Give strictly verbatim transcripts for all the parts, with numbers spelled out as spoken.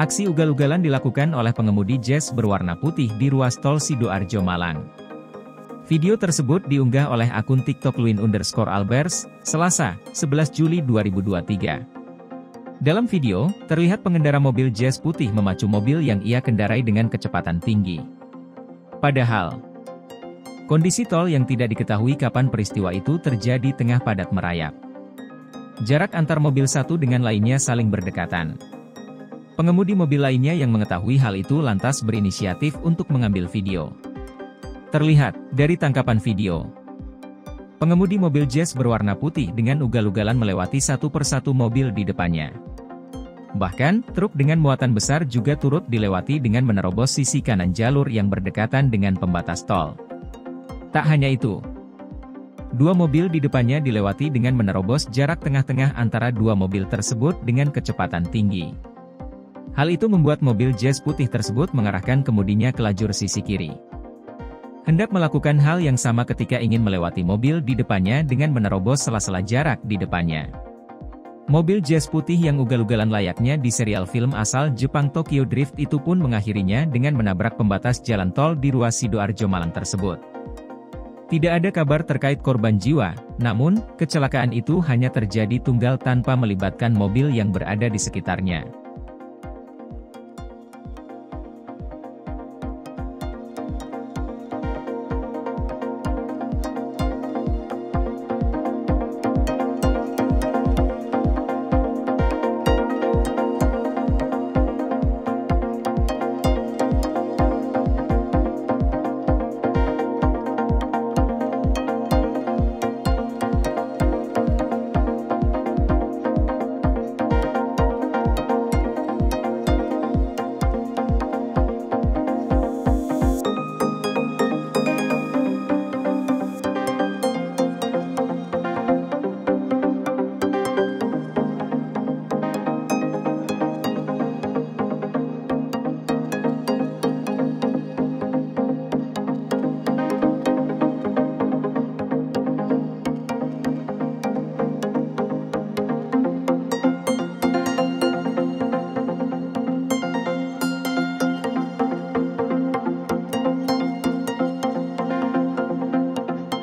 Aksi ugal-ugalan dilakukan oleh pengemudi Jazz berwarna putih di ruas tol Sidoarjo Malang. Video tersebut diunggah oleh akun TikTok Luin underscore Albers, Selasa, sebelas Juli dua ribu dua puluh tiga. Dalam video, terlihat pengendara mobil Jazz putih memacu mobil yang ia kendarai dengan kecepatan tinggi. Padahal, kondisi tol yang tidak diketahui kapan peristiwa itu terjadi tengah padat merayap. Jarak antar mobil satu dengan lainnya saling berdekatan. Pengemudi mobil lainnya yang mengetahui hal itu lantas berinisiatif untuk mengambil video. Terlihat dari tangkapan video, pengemudi mobil Jazz berwarna putih dengan ugal-ugalan melewati satu persatu mobil di depannya. Bahkan, truk dengan muatan besar juga turut dilewati dengan menerobos sisi kanan jalur yang berdekatan dengan pembatas tol. Tak hanya itu, dua mobil di depannya dilewati dengan menerobos jarak tengah-tengah antara dua mobil tersebut dengan kecepatan tinggi. Hal itu membuat mobil Jazz putih tersebut mengarahkan kemudinya ke lajur sisi kiri. Hendak melakukan hal yang sama ketika ingin melewati mobil di depannya dengan menerobos sela-sela jarak di depannya. Mobil Jazz putih yang ugal-ugalan layaknya di serial film asal Jepang Tokyo Drift itu pun mengakhirinya dengan menabrak pembatas jalan tol di ruas Sidoarjo Malang tersebut. Tidak ada kabar terkait korban jiwa, namun, kecelakaan itu hanya terjadi tunggal tanpa melibatkan mobil yang berada di sekitarnya.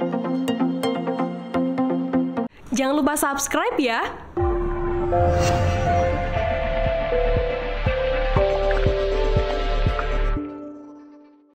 Jangan lupa subscribe ya!